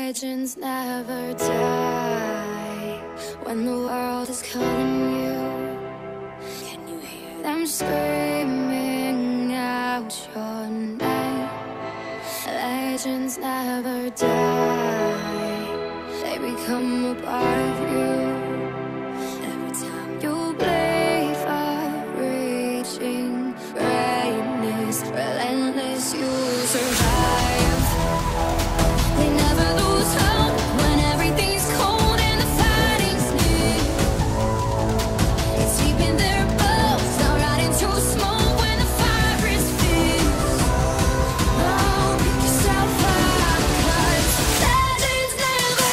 Legends never die. When the world is calling you, can you hear them screaming out your name? Legends never die. They become a part of you. Every time you bleed for reaching greatness, relentless, you survive. They never lose hope when everything's cold and the fighting's near. It's deep in their bones, not right into smoke when the fire is fierce. Oh, pick yourself up, 'cause legends never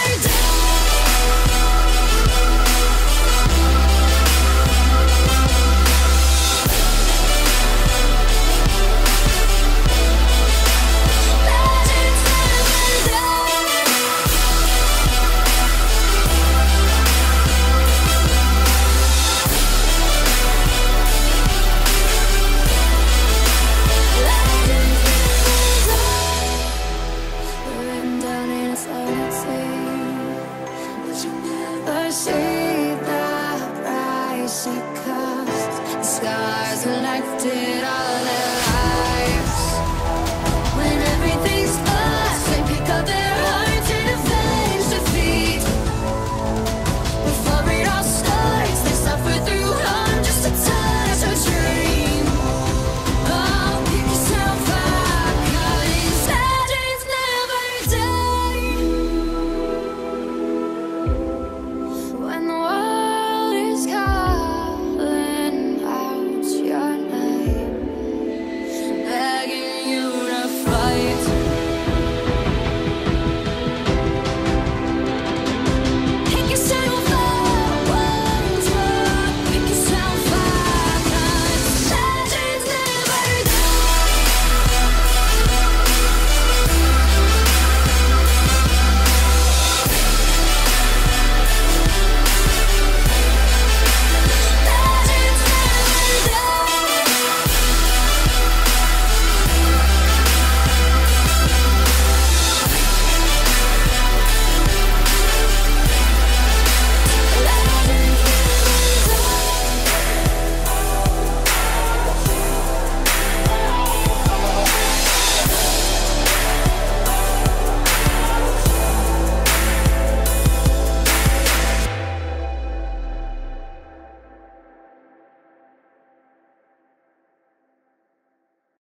see the price it costs. The scars are left it all.